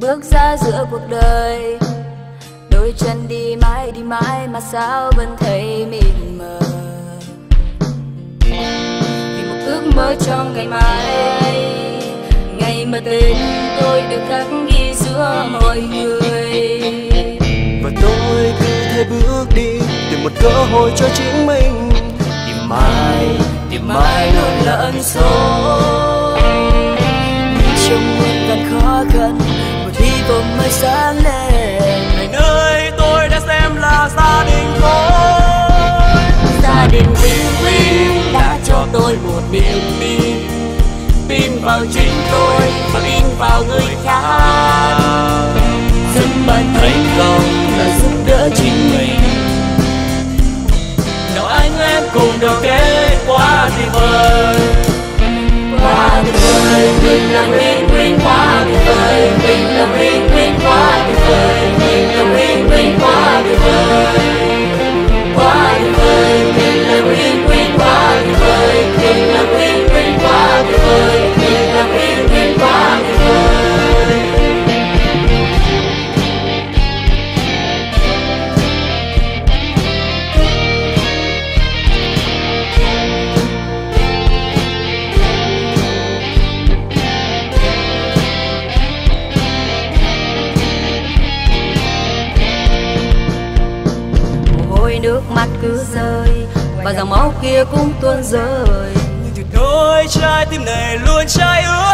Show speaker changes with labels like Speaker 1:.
Speaker 1: bước ra giữa cuộc đời. Đôi chân đi mãi mà sao vẫn thấy mịt mờ. Vì một ước mơ trong ngày mai, ngày mà tên tôi được khắc ghi giữa mọi người.
Speaker 2: Và tôi cứ thế bước đi, tìm một cơ hội cho chính mình. Tìm mãi luôn là ẩn số.
Speaker 1: Nhưng trong muôn vàn khó khăn, một hy vọng mới sáng lên.
Speaker 2: Này nơi tôi đã xem là gia đình tôi.
Speaker 1: Gia đình Win Win đã cho tôi một niềm tin. Tin vào chính tôi và tin vào người khác. Giúp bạn thành công là giúp đỡ chính mình.
Speaker 2: Nào anh em cùng đầu kết quá tuyệt vời.
Speaker 1: Quá tuyệt vời, mình là Win Win quá tuyệt vời. Mình là Win Win quá tuyệt vời. Mình là Win Win quá tuyệt vời. Quá tuyệt vời, mình là Win Win quá tuyệt vời. Mình là Win Win quá tuyệt vời. Mình là Win Win quá tuyệt vời. Nước mắt cứ rơi và dòng máu kia cũng tuôn rơi.
Speaker 2: Nhưng từ đôi trái tim này luôn cháy ước.